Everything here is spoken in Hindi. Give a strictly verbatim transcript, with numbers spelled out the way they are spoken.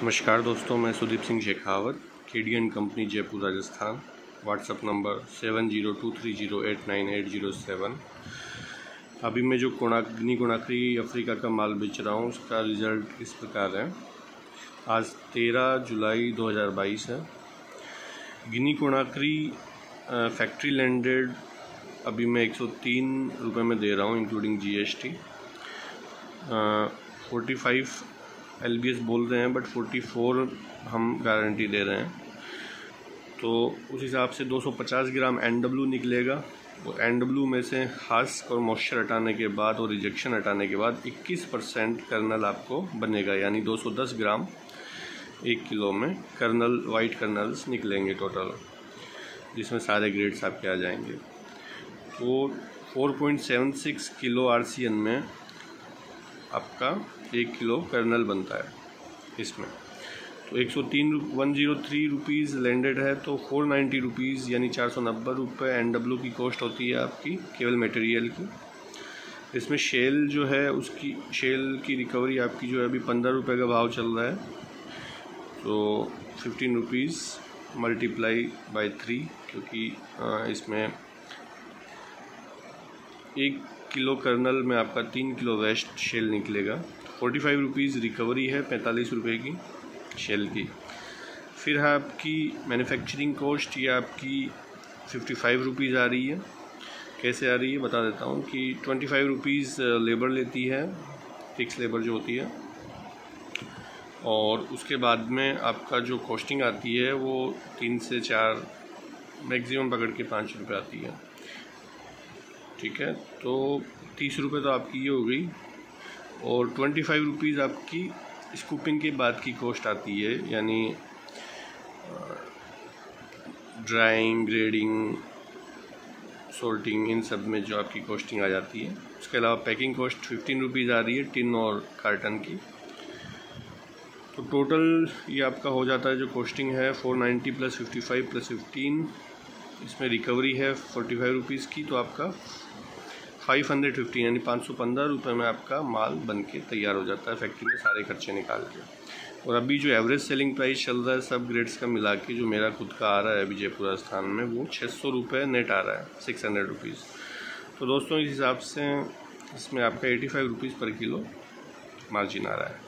नमस्कार दोस्तों, मैं Sudeep Singh Shekhawat, Kedian company Jaipur Rajasthan. WhatsApp number seven zero two three zero eight nine eight zero seven. अभी मैं जो कोणाग्नि कोणाक्री अफ्रीका का माल बेच रहा हूँ उसका रिज़ल्ट इस प्रकार है। आज तेरह जुलाई दो हज़ार बाईस है। गिनी कोणाक्री फैक्ट्री लैंडेड अभी मैं एक सौ तीन रुपये में दे रहा हूँ including GST. Forty five L B S बोल रहे हैं बट फोर्टी फोर हम गारंटी दे रहे हैं, तो उस हिसाब से दो सौ पचास ग्राम एन डब्ल्यू निकलेगा। वो एन डब्ल्यू में से हास्क और मॉइस्चर हटाने के बाद और रिजेक्शन हटाने के बाद इक्कीस परसेंट कर्नल आपको बनेगा, यानी दो सौ दस ग्राम एक किलो में कर्नल वाइट कर्नल्स निकलेंगे टोटल, जिसमें सारे ग्रेड्स आपके आ जाएंगे। तो four point seven six kilo R C N में आपका एक किलो कर्नल बनता है इसमें। तो एक सौ तीन one zero three rupees landed है, तो फोर नाइन्टी रुपीज़ यानी चार सौ नब्बे रुपये एन डब्ल्यू की कॉस्ट होती है आपकी केवल मटेरियल की। इसमें शेल जो है उसकी शेल की रिकवरी आपकी जो है अभी पंद्रह रुपये का भाव चल रहा है, तो fifteen rupees multiply by three, क्योंकि इसमें एक किलो कर्नल में आपका तीन किलो वेस्ट शेल निकलेगा। फोर्टी फाइव रुपीज़ रिकवरी है पैंतालीस रुपये की शेल की। फिर है आपकी मैन्युफैक्चरिंग कॉस्ट, ये आपकी फिफ्टी फाइव रुपीज़ आ रही है। कैसे आ रही है बता देता हूँ कि ट्वेंटी फाइव रुपीज़ लेबर लेती है, फिक्स लेबर जो होती है, और उसके बाद में आपका जो कॉस्टिंग आती है वो तीन से चार मैक्सिमम पकड़ के पाँच रुपये आती है। ठीक है, तो तीस रुपये तो आपकी ये हो गई, और ट्वेंटी फाइव रुपीज़ आपकी स्कूपिंग के बाद की कॉस्ट आती है, यानी ड्राइंग, ग्रेडिंग, सॉर्टिंग, इन सब में जो आपकी कॉस्टिंग आ जाती है। उसके अलावा पैकिंग कॉस्ट फिफ्टीन रुपीज़ आ रही है टिन और कार्टन की। तो टोटल ये आपका हो जाता है जो कॉस्टिंग है four ninety plus fifty five plus fifteen, इसमें रिकवरी है फोर्टी फाइव रुपीज़ की, तो आपका फाइव हंड्रेड फिफ्टीन यानी पाँच सौ पंद्रह रुपये में आपका माल बन के तैयार हो जाता है फैक्ट्री में सारे खर्चे निकाल के। और अभी जो एवरेज सेलिंग प्राइस चल रहा है सब ग्रेड्स का मिला के, जो मेरा खुद का आ रहा है अभी जयपुर राजस्थान में, वो छः सौ रुपये नेट आ रहा है, सिक्स हंड्रेड रुपीज़। तो दोस्तों इस हिसाब से इसमें आपका एटी फाइव रुपीज़ पर किलो मार्जिन आ रहा है।